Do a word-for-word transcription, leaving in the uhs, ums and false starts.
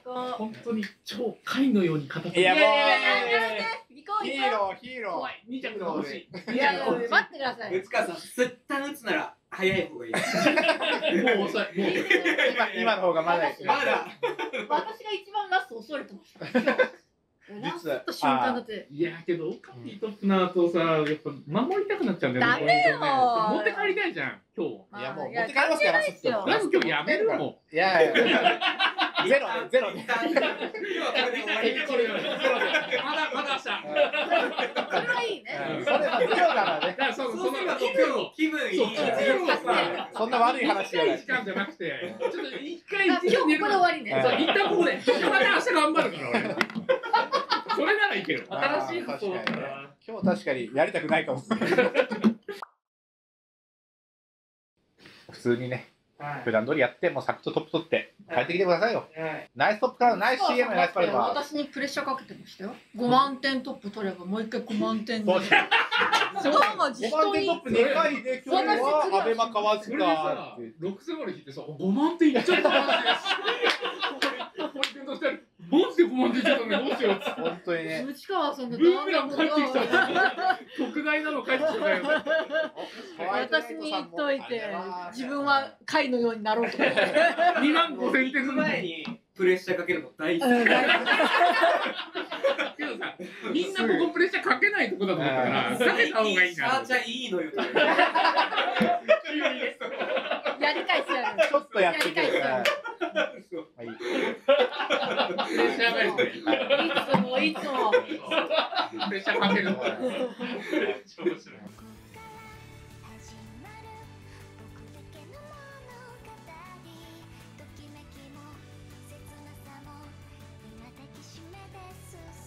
本当に超貝のように語っていやもうヒヒーローヒーロ怖い。に着が欲しい。 いやいや待ってください。 打つかさ、一旦打つなら早い方がいい。 もう遅い。もうー。今今の方がまだまだ。 私が一番ラスト恐れてました。ラスト瞬間だって。 いやけどオカピートップの後さ、やっぱ守りたくなっちゃうんだよね。 ダメよ持って帰りたいじゃん今日。 いやもういや持って帰りますから関係ないっすよラス今日やめるもん。 いやいやゼロでゼロで今日はこれで終わり。 まだまだ明日。 それはいいね。 それはゼロならねだからそのそうすれば今日気分いい。 そうさ、 そんな悪い話じゃない短い時間じゃなくて、ちょっと一回今日ここで終わりね。 そう一旦ここで。また明日頑張るから俺。それならいいけど。新しい発想だったら。 今日確かにやりたくないかもしれない普通にね普段通りやってもうサクッとトップ取って帰ってきてくださいよ。ナイストップからナイス シーエム ナイスパレード。 私にプレッシャーかけてましたよ。ごまんてんトップ取ればもう一回ごまんてんで。 そうそうまじごまんてんトップにかいで今日はアベマ川それでさ、ろくせんまで引いてさ、ごまんてんいっちゃったマジで。堀君としてはマジでごまんてんいっちゃったのにどうしよう。 本当にね。 内川さんがブーメラン帰ってきた。特大なの帰ってきたよ。 私に言っといて、自分は貝のようになろうとか。 にまんごせん点前にプレッシャーかけるの大好き。 けどさ、みんなここプレッシャーかけないとこだと思ったから、かけた方がいいな。 あーちゃんいいのよ。 やり返すやる。 ちょっとやってくれる。 プレッシャーがいいですね。 いつもいつも。 プレッシャーかけるの。